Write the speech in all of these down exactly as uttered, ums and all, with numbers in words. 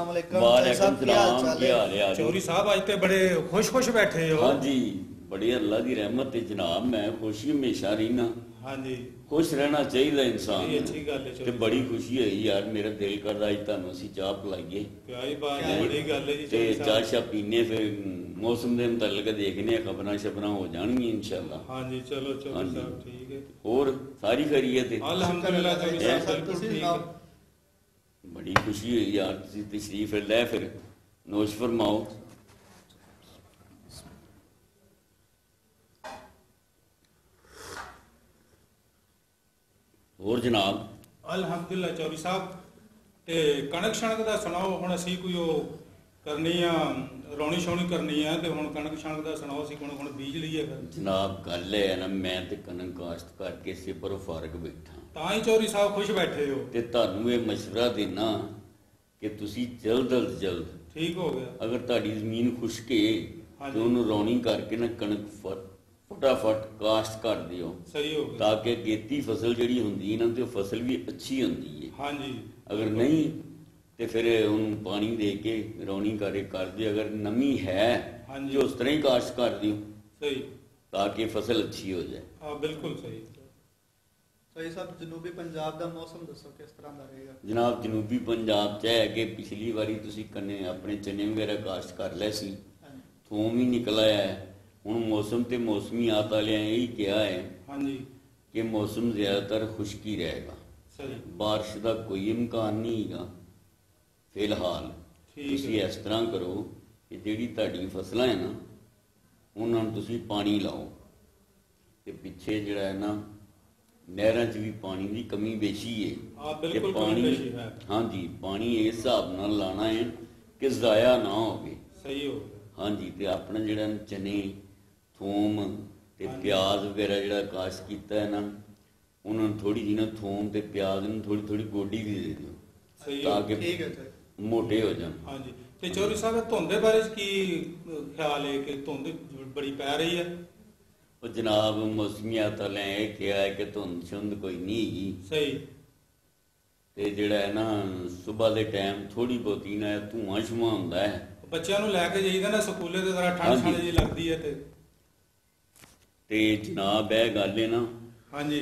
अस्सलाम वालेकुम। वालेकुम क्या हाल सलाम, चाल क्या है? हाल है? चौधरी साहब अज तो बड़े खुश खुश बैठे हो। हाँ जी, बड़ी अल्लाह की रहमत है जनाब। मैं खुशी हमेशा रहीना। हाँ जी, खुश रहना चाहिए इंसान बड़ी अच्छी गल है ते चौधरी बड़ी साहब। खुशी है यार, मेरा दिल करदा अज तुहानू असीं चाह पिलाइए क्या ही बात क्या है, है? बड़ी गल है जी ते चौधरी चाह साहब। शाह पीने, फिर मौसम के मुतलक देखने खबरां शबरां हो जाएंगी इंशाअल्लाह। हाँ जी, चलो हाँ चौधरी जी। साहब ठीक है। और सारी खैरियत है? अल्हम्दुलिल्लाह चौधरी है? साहब बिल्कुल तुसीं ठीक सुनाओ। है। बड़ी खुशी हुई यार, तुसीं तशरीफ लै, फिर नोश फरमाओ। और जनाब अल्हम्दुलिल्लाह चौधरी साहब, ते कणक शणक दा सुनाओ। हुण असीं कोई ओ करनी आ, रौनी शौनी करनी है, ते हुण कणक शणक दा सुनाओ, असीं कुण कुण बीज लईए फिर। जनाब गल है ना, मैं ते कनक काश्त करके सिपर फारग बैठा ਤਾਂ ਹੀ ਚੌਧਰੀ ਸਾਹਿਬ ਖੁਸ਼ ਬੈਠੇ ਹੋ। ਤੇ ਤੁਹਾਨੂੰ ਇਹ ਮਸ਼ਵਰਾ ਦੇਣਾ ਕਿ ਤੁਸੀਂ ਜਲਦ ਅਜ ਜਲਦ, ਠੀਕ ਹੋ ਗਿਆ। ਅਗਰ ਤੁਹਾਡੀ ਜ਼ਮੀਨ ਖੁਸ਼ਕ ਹੈ ਹਾਂਜੀ। ਤੇ ਉਹਨੂੰ ਰੌਣੀ ਕਰਕੇ ਨਾ ਕਣਕ ਫ- ਫਟਾਫਟ ਕਾਸ਼ਤ ਕਰ ਦਿਓ, ਸਹੀ ਹੋ ਗਿਆ। ਤਾਂ ਕਿ ਅਗੇਤੀ ਫਸਲ ਜਿਹੜੀ ਹੁੰਦੀ ਹੈ ਨਾ, ਤੇ ਉਹ ਫਸਲ ਵੀ ਅੱਛੀ ਹੁੰਦੀ ਹੈ। हाँ जी, ਅਗਰ ਨਹੀਂ ਤੇ ਫਿਰ ਉਹਨੂੰ ਪਾਣੀ ਦੇ ਕੇ ਰੌਣੀ ਕਰੇ ਕਰ ਦਿਓ। ਅਗਰ ਨਮੀ ਹੈ ਹਾਂਜੀ। ਤੇ ਉਸ ਤਰ੍ਹਾਂ ਹੀ ਕਾਸ਼ਤ ਕਰ ਦਿਓ, सही। ਤਾਂ ਕਿ ਫਸਲ ਅੱਛੀ ਹੋ ਜਾਏ। हाँ बिल्कुल सही। चौधरी साहब जनूबी पंजाब का मौसम दसो किस तरह का रहेगा? जनाब जनूबी पंजाब च है कि पिछली बारी तुसी कन्ने अपने चने वगैरह काश्त कर लै सी, हाँ जी। थोम ही निकल आया है। हुण मौसम ते मौसमी आत वालियां यही कहा है हाँ जी, कि मौसम ज़्यादातर खुश्क ही रहेगा, सही। बारिश का कोई इम्कान नहीं हैगा फिलहाल। ठीक तुसी है। इस तरह करो कि जिहड़ी तुहाडी फसलां है ना, उन्हां नूं तुसी पानी लाओ, ते पिछे जिहड़ा है ना नहरां 'च भी पानी की कमी बेशी है। हाँ कि बिल्कुल पानी, कमी पेशी है। हाँ जी, पानी इस हिसाब नाल लाना है कि ज़ाया ना होवे। सही हो गया। हाँ जी, ते अपना जिहड़ा चने थोम ते हाँ जी। प्याज वगैरह जिहड़ा काश्त कीता है ना, उन्हां नूं थोड़ी जी ना थोम ते प्याज नूं थोड़ी थोड़ी गोडी भी दे दिओ, सही हो ताकि ठीक है चौधरी। मोटे हो जान। हाँ जी। ते चौधरी साहब धुंद दे बारे च की ख्याल है कि धुंद बड़ी पै रही है? और जनाब मौसमियात वालियां ये कहा है कि धुंद शुंद कोई नहीं हैगी, सही। ते जिहड़ा है ना सुबह के टाइम थोड़ी बहुती ना धुआं छुआं हुंदा है। ਬੱਚਿਆਂ ਨੂੰ ਲੈ ਕੇ ਜਾਈਦਾ ਨਾ ਸਕੂਲੇ ਤੇ ਜ਼ਰਾ ਠੰਡ ਹਾਂਜੀ। ਠੰਡ ਜੀ ਲੱਗਦੀ ਹੈ ਤੇ। ते जनाब यह गल है ना, हाँ जी।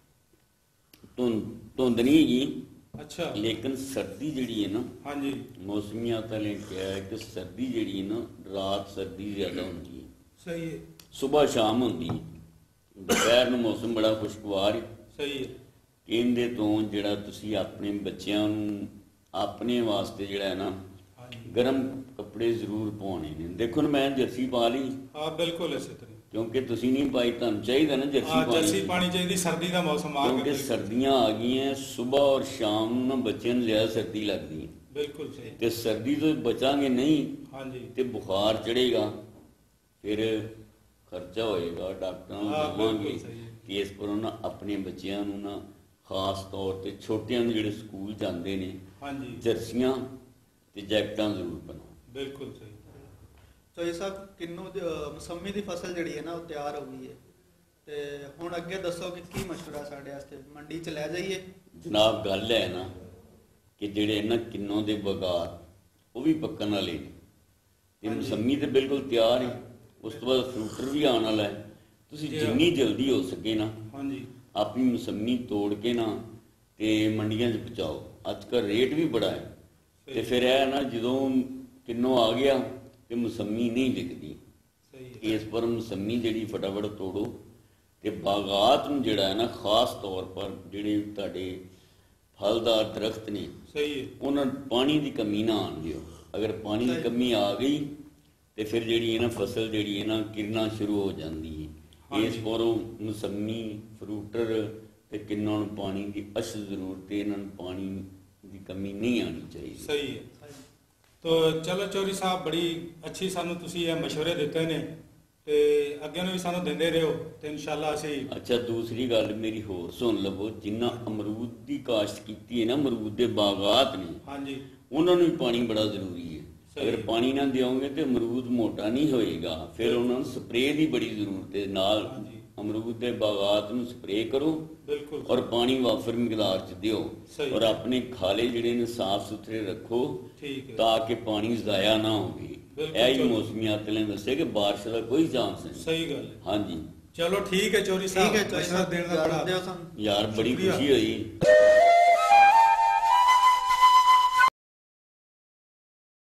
धुंद धुंद नहीं हैगी, अच्छा। लेकिन सर्दी जिहड़ी है ना, हाँ जी, मौसमियात वाले क्या है कि सर्दी जिहड़ी है ना, रात सर्दी ज़्यादा होती है, सही है। सुबह शाम होती है। दोपहर ਨੂੰ मौसम बड़ा खुशगवार है। सही है। ਇਹਦੇ ਤੋਂ ਜਿਹੜਾ ਤੁਸੀਂ ਆਪਣੇ ਬੱਚਿਆਂ ਨੂੰ ਆਪਣੇ ਵਾਸਤੇ ਜਿਹੜਾ ਹੈ ਨਾ हाँ जी। ਗਰਮ ਕੱਪੜੇ ਜ਼ਰੂਰ ਪਾਉਣੇ ਨੇ। ਦੇਖੋ ਨਾ ਮੈਂ ਜਰਸੀ ਪਾ ਲਈ, हाँ बिल्कुल इसी तरह। ਕਿਉਂਕਿ ਤੁਸੀਂ ਨਹੀਂ ਪਾਈ, ਤੁਹਾਨੂੰ ਚਾਹੀਦਾ ਨਾ ਜਰਸੀ हाँ जर्सी ਪਾਣੀ, पानी चाहिए, सर्दी का मौसम आ ਕਿਉਂਕਿ गया। ਸਰਦੀਆਂ ਆ ਗਈਆਂ। ਸੁਬਹ ਔਰ ਸ਼ਾਮ ਨੂੰ ਨਾ ਬੱਚਿਆਂ ਨੂੰ ਜ਼ਿਆਦਾ ਸਰਦੀ ਲੱਗਦੀ ਹੈ, बिल्कुल सही। ਤੇ ਸਰਦੀ ਤੋਂ ਬਚਾਂਗੇ ਨਹੀਂ हाँ जी। ਤੇ ਬੁਖਾਰ ਚੜੇਗਾ, ਫਿਰ ਖਰਚਾ ਹੋਏਗਾ, ਡਾਕਟਰਾਂ ਨੂੰ ਹਾਂ, ਜਾਵਾਂਗੇ। ਬਿਲਕੁਲ ਸਹੀ ਹੈ। ਕਿ ਇਸ ਪਰ ਨਾ ਆਪਣੇ ਬੱਚਿਆਂ ਨੂੰ ਨਾ ਖਾਸ ਤੌਰ ਤੇ ਛੋਟਿਆਂ ਨੂੰ ਜਿਹੜੇ ਸਕੂਲ ਜਾਂਦੇ ਨੇ, हाँ जी, ਜਰਸੀਆਂ ਤੇ ਜੈਕਟਾਂ ਜ਼ਰੂਰ ਬਣਾਓ। बिल्कुल सही। चौधरी साहब किन्नू दी- अ, मौसमी की फसल जिहड़ी है ना वो तैयार हो गई है, ते हुण अगे दसो कि की मशवरा साडे वास्ते, मंडी च लै जाइए? ਜਨਾਬ ਗੱਲ ਹੈ ਨਾ ਕਿ ਜਿਹੜੇ ਇਹਨਾਂ ਕਿੰਨੋਂ ਦੇ ਬਗਾਰ ਉਹ ਵੀ ਪੱਕਣ ਵਾਲੇ ਨੇ, ਤੇ ਹਾਂਜੀ। ਮੌਸਮੀ ਤੇ ਬਿਲਕੁਲ ਤਿਆਰ ਹੈ। ਉਸ ਤੋਂ ਬਾਅਦ ਫਰੂਟਰ ਵੀ ਆਉਣ ਵਾਲਾ ਹੈ। ਤੁਸੀਂ ਜੀ। ਜਿੰਨੀ ਜਲਦੀ ਹੋ ਸਕੇ ਨਾ हाँ जी, ਆਪਣੀ ਮੌਸਮੀ ਤੋੜ ਕੇ ਨਾ ਤੇ ਮੰਡੀਆਂ 'ਚ ਪਹੁੰਚਾਓ। ਅੱਜ ਕੱਲ੍ਹ ਰੇਟ ਵੀ ਬੜਾ ਹੈ, ਤੇ ਫਿਰ ਇਹ ਨਾ ਜਦੋਂ ਕਿੰਨੋਂ ਆ ਗਿਆ ਤੇ ਮੌਸਮੀ ਨਹੀਂ ਵਿਕਦੀ। सही है। ਇਸ ਪਰ ਮੌਸਮੀ ਜਿਹੜੀ ਫਟਾਫਟ ਤੋੜੋ, ਤੇ ਬਾਗਾਤ ਨੂੰ ਜਿਹੜਾ ਹੈ ਨਾ, ਖਾਸ ਤੌਰ ਪਰ ਜਿਹੜੇ ਤੁਹਾਡੇ ਫਲਦਾਰ ਦਰਖਤ ਨੇ, सही है। ਉਹਨਾਂ ਨੂੰ ਪਾਣੀ ਦੀ ਕਮੀ ਨਾ ਆਉਣ ਦਿਓ। ਅਗਰ ਪਾਣੀ ਦੀ ਕਮੀ ਆ ਗਈ ਤੇ ਫਿਰ ਜਿਹੜੀ ਹੈ ਨਾ ਫਸਲ ਜਿਹੜੀ ਹੈ ਨਾ ਕਿਰਨਾ ਸ਼ੁਰੂ ਹੋ ਜਾਂਦੀ ਹੈ। ਹਾਂਜੀ। ਇਸ ਪਰੋਂ ਮੌਸਮੀ ਫਰੂਟਰ ਤੇ ਕਿੰਨਾਂ ਨੂੰ ਪਾਣੀ ਦੀ ਅਸ਼ ਜ਼ਰੂਰਤ ਹੈ। ਇਹਨਾਂ ਨੂੰ ਪਾਣੀ ਦੀ ਕਮੀ ਨਹੀਂ ਆਉਣੀ ਚਾਹੀਦੀ। सही है। तो चलो चौधरी साहब बड़ी अच्छी सानू तुसी ये मशवरे दिते ने, ते अगे भी सानू दिंदे रहो, ते इंशाल्लाह असी। ਅੱਛਾ ਦੂਸਰੀ ਗੱਲ ਮੇਰੀ ਹੋਰ ਸੁਣ ਲਵੋ, ਜਿੰਨਾ ਅਮਰੂਦ ਦੀ ਕਾਸ਼ਤ ਕੀਤੀ ਹੈ ਨਾ, ਅਮਰੂਦ ਦੇ ਬਾਗਾਤ ਨੇ, हाँ जी, ਉਹਨਾਂ ਨੂੰ ਵੀ ਪਾਣੀ ਬੜਾ ਜ਼ਰੂਰੀ ਹੈ। ਸਹੀ। ਅਗਰ ਪਾਣੀ ਨਾ ਦਿਓਗੇ ਤੇ ਅਮਰੂਦ ਮੋਟਾ ਨਹੀਂ ਹੋਏਗਾ, ਫਿਰ ਉਹਨਾਂ ਨੂੰ ਸਪਰੇਅ ਦੀ ਬੜੀ ਜ਼ਰੂਰਤ ਹੈ ਨਾਲ। ਹਾਂਜੀ। ਅਮਰੂਦ ਦੇ ਬਾਗਾਤ ਨੂੰ ਸਪਰੇਅ ਕਰੋ ਬਿਲਕੁਲ ਔਰ ਪਾਣੀ ਵਾਫਰ ਮਿਕਦਾਰ ਚ ਦਿਓ ਸਹੀ। ਔਰ ਆਪਣੇ ਖਾਲੇ ਜਿਹੜੇ ਨੇ ਸਾਫ਼ ਸੁਥਰੇ ਰੱਖੋ ਠੀਕ ਹੈ ਤਾਂ ਕਿ ਪਾਣੀ ਜ਼ਾਇਆ ਨਾ ਹੋਵੇ। ਬਿਲਕੁਲ ਇਹ ਹੀ ਚਲੋ। ਮੌਸਮੀਆਤ ਨੇ ਦੱਸਿਆ ਕਿ ਬਾਰਿਸ਼ ਦਾ ਕੋਈ ਚਾਂਸ ਨਹੀਂ। ਸਹੀ ਗੱਲ ਹੈ। ਹਾਂਜੀ ਚਲੋ ਠੀਕ ਹੈ ਚੌਧਰੀ ਸਾਹਿਬ, ਠੀਕ ਹੈ ਚੌਧਰੀ ਮਸ਼ਵਰਾ ਸਾਹਿਬ, ਦੇਣ ਦਾ ਯਾਰ ਬੜਾ ਦਿਓ ਸਾਨੂੰ। ਯਾਰ ਬੜੀ ਸ਼ੁਕਰੀਆ। ਖੁਸ਼ੀ ਹੋਈ।